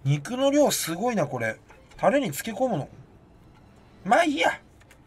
肉の量すごいな、これ。タレに漬け込むの。まあいいや。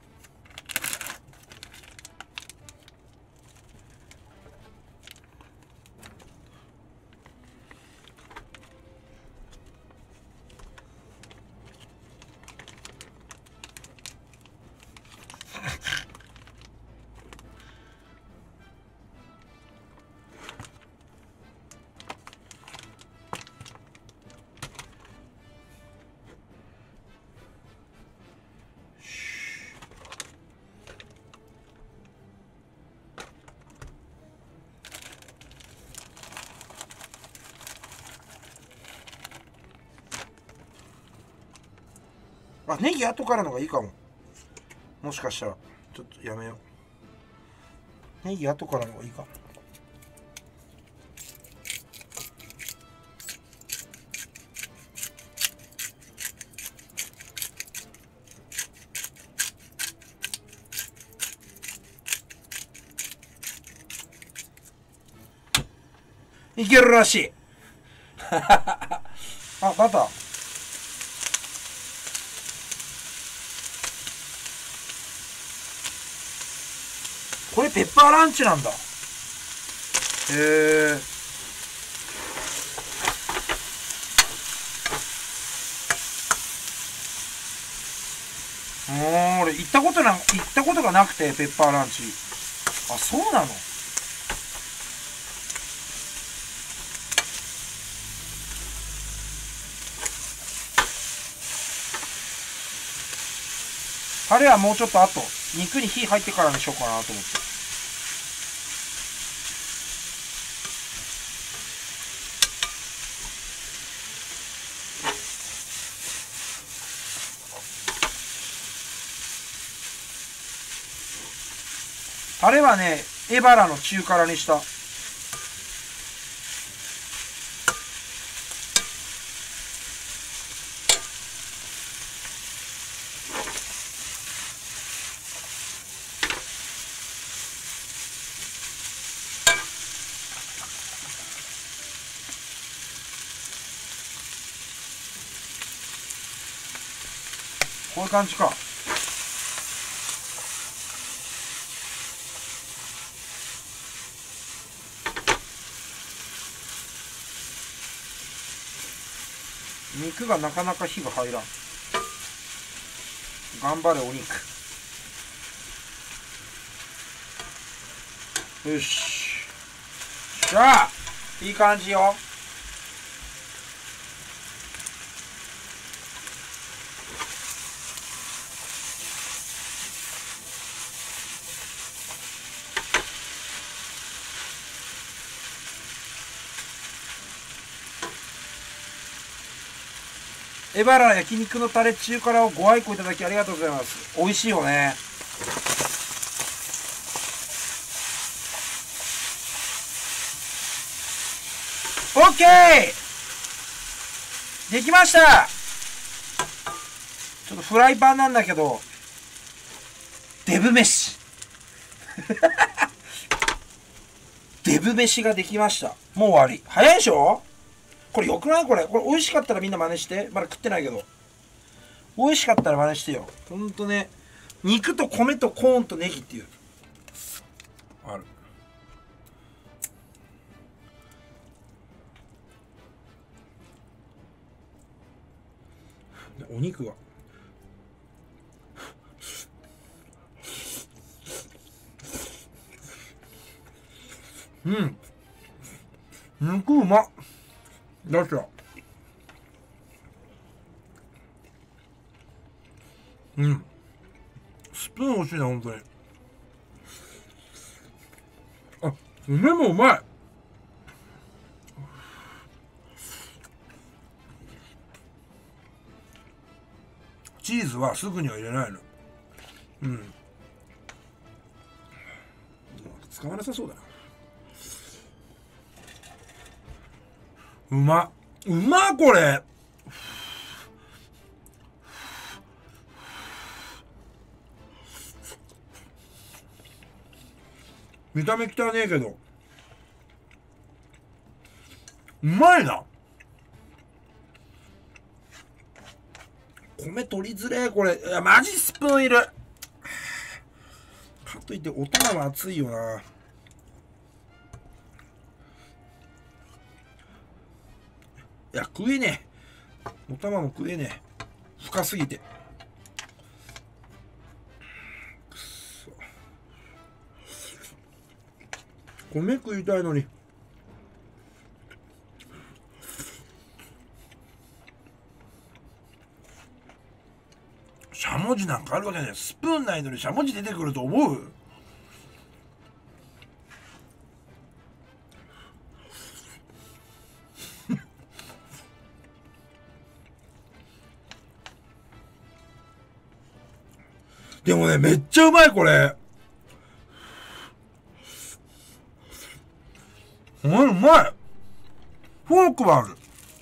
あ、ネギ後からのがいいかも。もしかしたらちょっとやめよう。ネギ後からのがいいかも。いけるらしい。あ、バター。これペッパーランチなんだ。へえ。俺行ったことがなくて、ペッパーランチ。あ、そうなの。タレはもうちょっと後、肉に火入ってからにしようかなと思って。タレはね、エバラの中辛にした。こういう感じか。肉がなかなか火が入らん。頑張れお肉。よし。じゃあいい感じよ。エバラ焼肉のタレ中辛をご愛顧いただきありがとうございます。美味しいよね。オッケー、できました。ちょっとフライパンなんだけどデブ飯デブ飯ができました。もう終わり。早いでしょ。これよくない？これ美味しかったらみんな真似して。まだ食ってないけど美味しかったら真似してよ。ほんとね、肉と米とコーンとネギっていうある。お肉が肉うまっ。だってスプーン欲しいな、ほんとに。あ、梅もうまい。チーズはすぐには入れないの。使わなさそうだな。うまっこれ。見た目汚ねえけどうまいな。 米取りづれこれ。いや、マジスプーンいる。かといってお玉は熱いよな。いや、食えねえ。お玉も食えねえ。深すぎて。くっそ。米食いたいのに。しゃもじなんかあるわけない。スプーンないのにしゃもじ出てくると思う？でもね、めっちゃうまい、これ。うまい。フォークもある。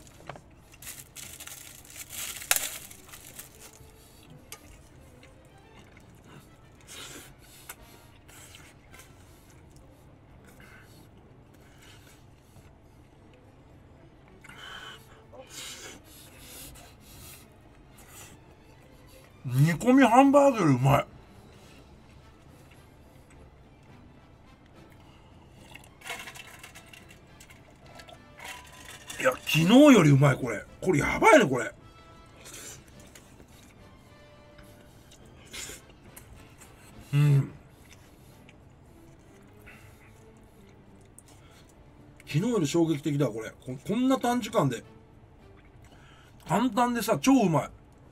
煮込みハンバーグよりうまい。いや、昨日よりうまい、これ。これやばいね、これ。うん。昨日より衝撃的だ、これ。こんな短時間で。簡単でさ、超うまい。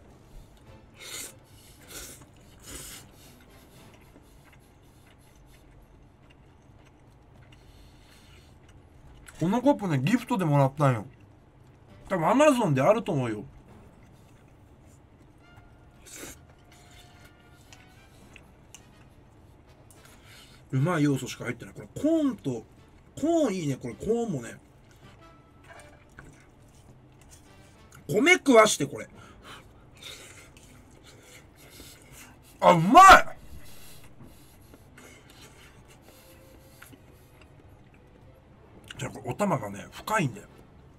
このコップね、ギフトでもらったんよ。多分アマゾンであると思うよ。うまい要素しか入ってない。これコーンと、コーンいいね。これコーンもね。米食わして、これ。あ、うまい。じゃあこれお玉がね、深いんだよ。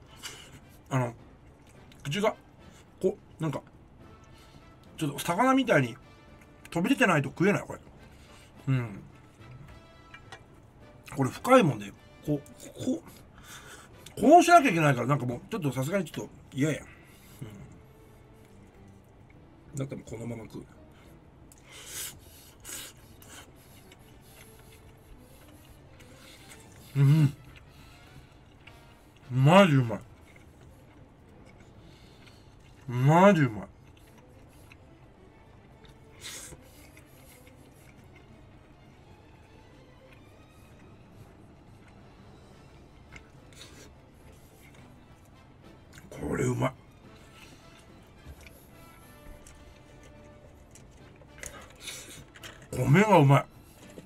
口が、なんか、ちょっと魚みたいに飛び出てないと食えない、これ。うん。これ深いもんで、こうしなきゃいけないから、なんかもう、ちょっとさすがにちょっと嫌や。だったらこのまま食う。うん。マジうまい。マジうまい。これうまい。米がうまい。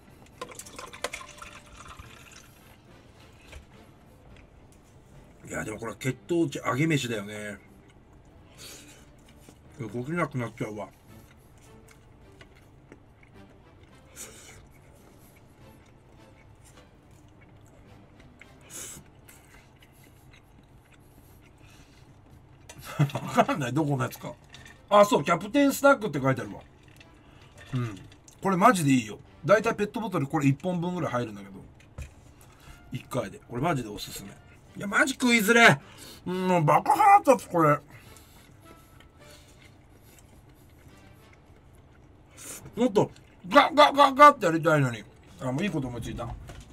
いやでもこれ血糖値上げ飯だよね。動けなくなっちゃうわ。わかんない、どこのやつか。あ、そう、キャプテンスナックって書いてあるわ。うん。これマジでいいよ。だいたいペットボトルこれ1本分ぐらい入るんだけど。1回で。これマジでおすすめ。いや、マジ食いづれ。もうバカ腹立つ、これ。もっと、ガッガッガッガッってやりたいのに。あ、もういいこと思いついた。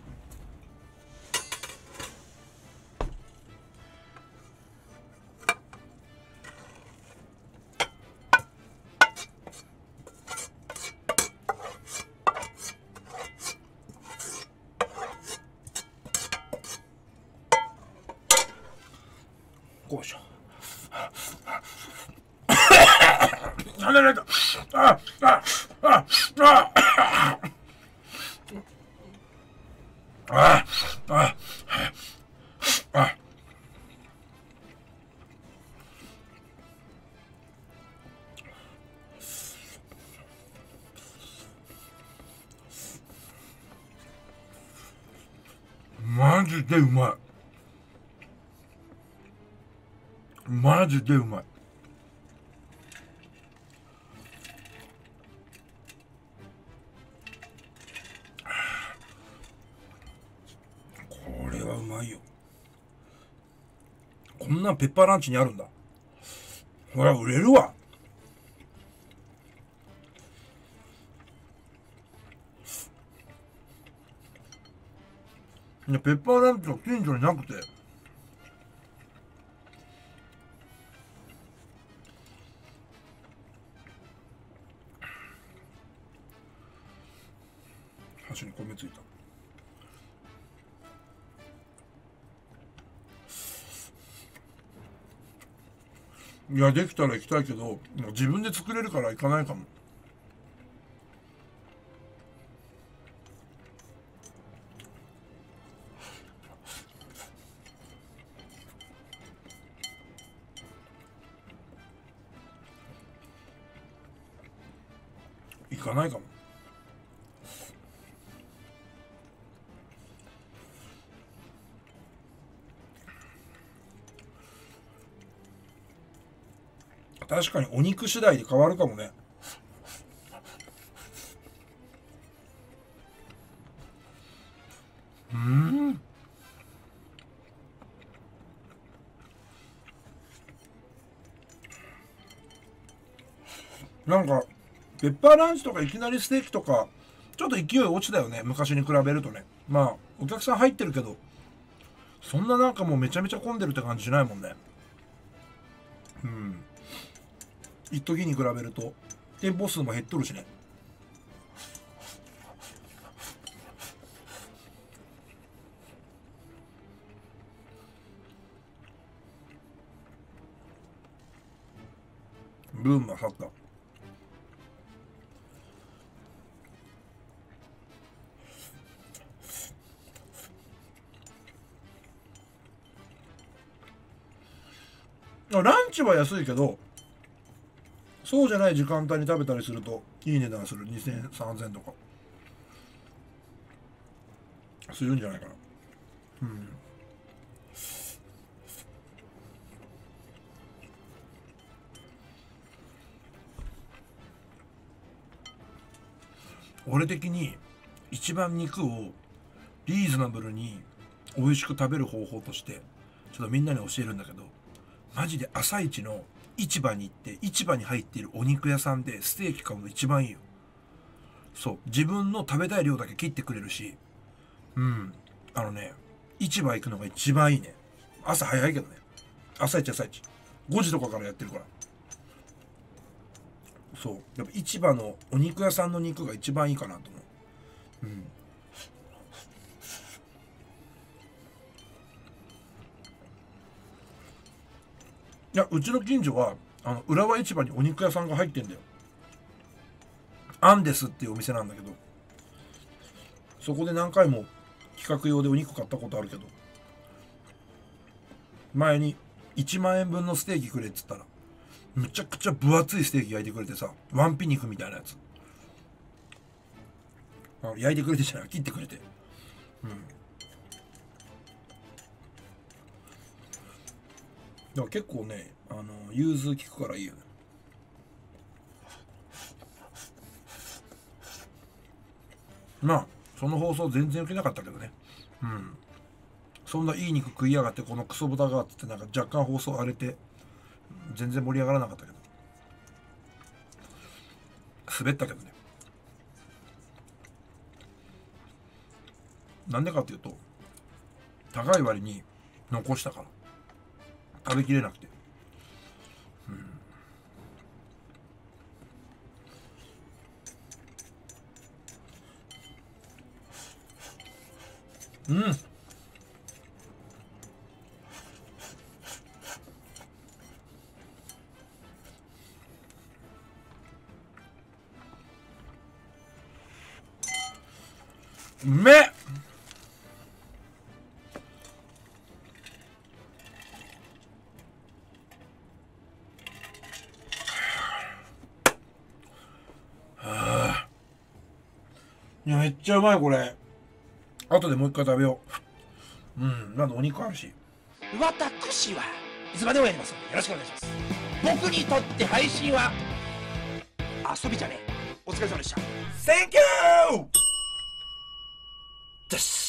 こうしよう。あれれれ、あ、あ、あ、あ、あ、あ、あ、マジでうまい。マジでうまい。 まいよ。こんなんペッパーランチにあるんだ。ほら売れるわ。いやペッパーランチが近所になくて、箸に米ついた。いやできたら行きたいけど自分で作れるから行かないかも。行かないかも。確かにお肉次第で変わるかもね。なんかペッパーランチとかいきなりステーキとかちょっと勢い落ちたよね、昔に比べるとね。まあお客さん入ってるけどそんななんかもうめちゃめちゃ混んでるって感じしないもんね。一時に比べると店舗数も減っとるしね。ブームは去った。ランチは安いけどそうじゃない時間帯に食べたりするといい値段する。2000、3000とかするんじゃないかな。俺的に一番肉をリーズナブルに美味しく食べる方法としてちょっとみんなに教えるんだけど、マジで朝一の市場に行って市場に入っているお肉屋さんでステーキ買うの一番いいよ。そう自分の食べたい量だけ切ってくれるし、市場行くのが一番いいね。朝早いけどね。朝一5時とかからやってるから。そうやっぱ市場のお肉屋さんの肉が一番いいかなと思う。いやうちの近所は浦和市場にお肉屋さんが入ってんだよ。アンデスっていうお店なんだけど、そこで何回も企画用でお肉買ったことあるけど、前に1万円分のステーキくれっつったらむちゃくちゃ分厚いステーキ焼いてくれてさ、ワンピ肉みたいなやつ焼いてくれてじゃない、切ってくれて、だから結構ね融通きくからいいよね。まあその放送全然受けなかったけどね。そんないい肉食いやがってこのクソ豚がっつってなんか若干放送荒れて全然盛り上がらなかったけど、滑ったけどね。なんでかっていうと高い割に残したから食べきれなくて。うめっ。いやめっちゃうまいこれ。後でもう一回食べよう。なんでお肉あるし。 私はいつまでもやりますのでよろしくお願いします。僕にとって配信は遊びじゃねえ。お疲れ様でした。 Thank you! です。